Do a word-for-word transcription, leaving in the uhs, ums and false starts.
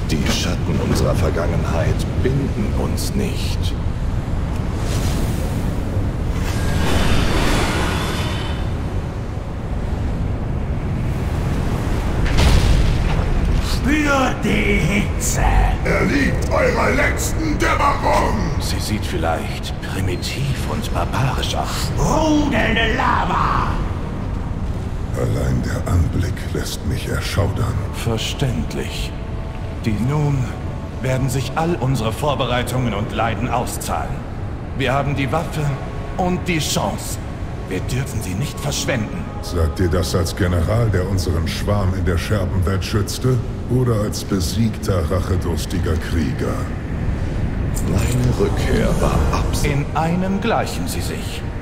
Die Schatten unserer Vergangenheit binden uns nicht. Spürt die Hitze! Erliegt eurer letzten Dämmerung! Sie sieht vielleicht primitiv und barbarisch aus. Rudelnde Lava! Allein der Anblick lässt mich erschaudern. Verständlich. Die nun werden sich all unsere Vorbereitungen und Leiden auszahlen. Wir haben die Waffe und die Chance. Wir dürfen sie nicht verschwenden. Sagt ihr das als General, der unseren Schwarm in der Scherbenwelt schützte? Oder als besiegter, rachedurstiger Krieger? Meine Rückkehr war absehbar. In einem gleichen sie sich.